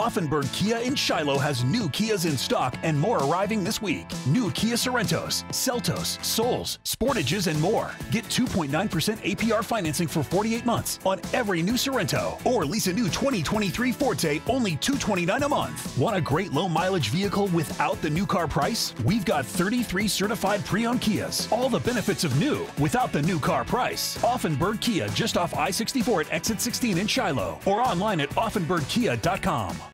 Offenburg Kia in Shiloh has new Kias in stock and more arriving this week. New Kia Sorrentos, Seltos, Souls, Sportages, and more. Get 2.9% APR financing for 48 months on every new Sorrento. Or lease a new 2023 Forte, only $229 a month. Want a great low mileage vehicle without the new car price? We've got 33 certified pre-owned Kias. All the benefits of new without the new car price. Offenburg Kia, just off I-64 at exit 16 in Shiloh. Or online at offenburgkia.com.